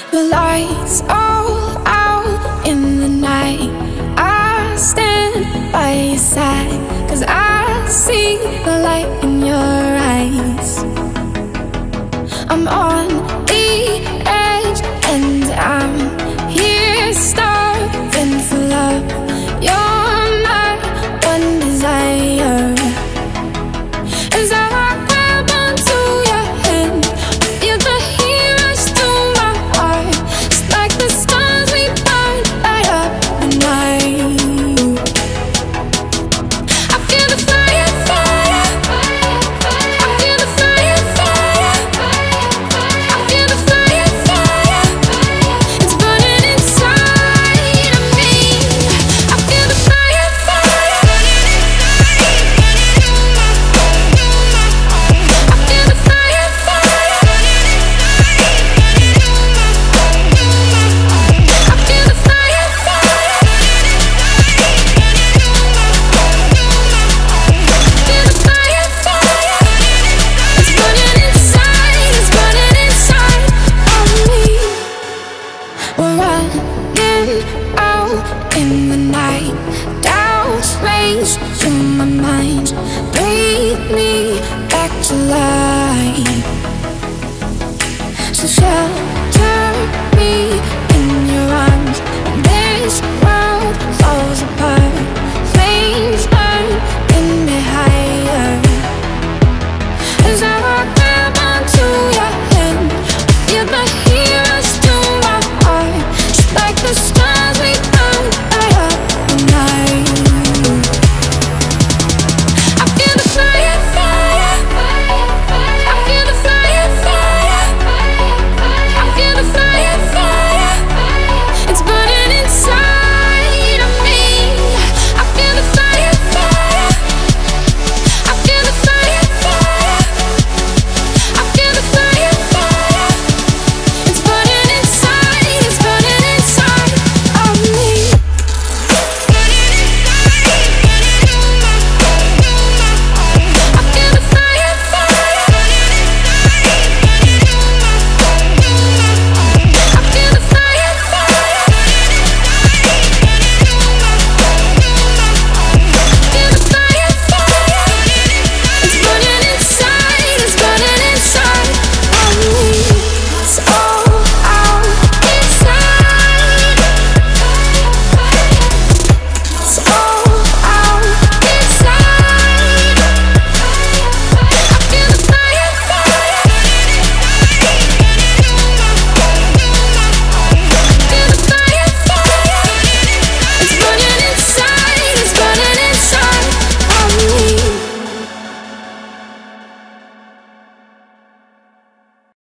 The lights all out in the night. I stand by your side, 'cause I see the light in your eyes. I'm on the edge and I'm here starving for love. You're my one desire. As I grab onto your hand, feel the heat rush through my heart. Just like the stars we burn light up the night. I feel the fire, fire. I feel the fire, fire. I feel the fire, fire. It's burning inside of me. I feel the fire, fire. I feel the fire, fire. I feel the fire, fire. Feel the fire, fire. It's burning inside, it's burning inside of me. We're running out in the night. Doubts race through my mind. Breathe me back to life. So shall